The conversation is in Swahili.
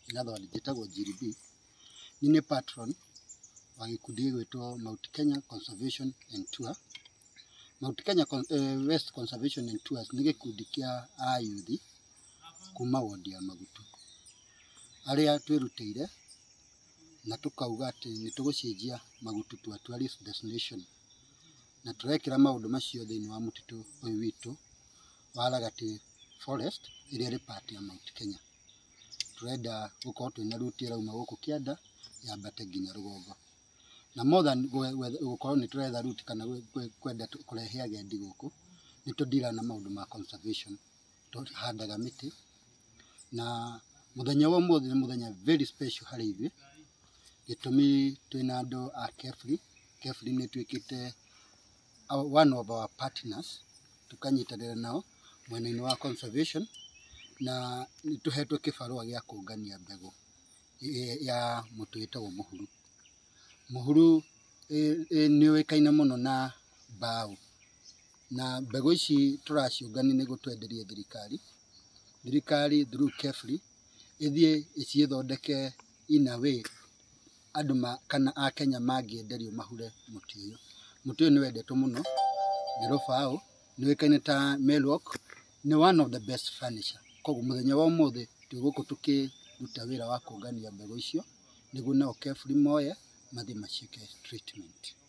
in other words jetagwo GDB ni patron wa gikundi gwitwo Mount Kenya Conservation and Tour. Mount Kenya West Conservation and Tours ni gikundi kia ayuthi kuma wodi ya Magutu aria twirutire na tukauga ati ni tugucenjia Magutu to a tourist destination na turekira maundu macio thiini wa mutitu uyu witu wa Ragati forest iria ri part ya Mount Kenya. Turenda gukorwo twina ruti rauma guku kianda yambate nginya rugongo na more than gukorwo ni turetha ruti kana kwenda kurehe agendi guku ni tudira na maundu ma conservation tuhandaga miti na muthenya wa muthenya muthenya very special hari ithui gitumi twina andu a carefully ni twikite one of our partners tukanyitanira nao mwena-ini wa conservation na nituhetwe kibarua gia kungania mbegu ya mutu witagwo muhuru ni uikaine muno na mbao na mbegu ici turaciungania niguo twenderie thirikari through carefully ithie icithondeke in a way andu kana a Kenya mangienderio mahure muti uyu ni wendetwo muno ni rubao ni uikaine ta melwork ni one of the best furniture koguo muthenya wa umuthi twiguku tukiruta wira wa kungania mbegu icio niguo nao carefully moye mathi maciike treatment.